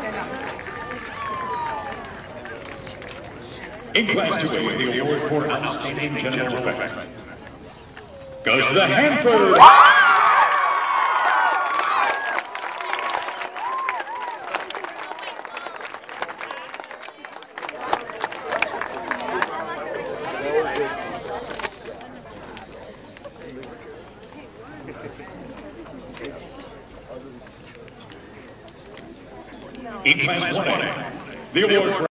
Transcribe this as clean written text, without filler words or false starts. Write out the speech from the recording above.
In Class 2A, the award for Outstanding General Effect goes to the Hanford. In Class 1A, the award for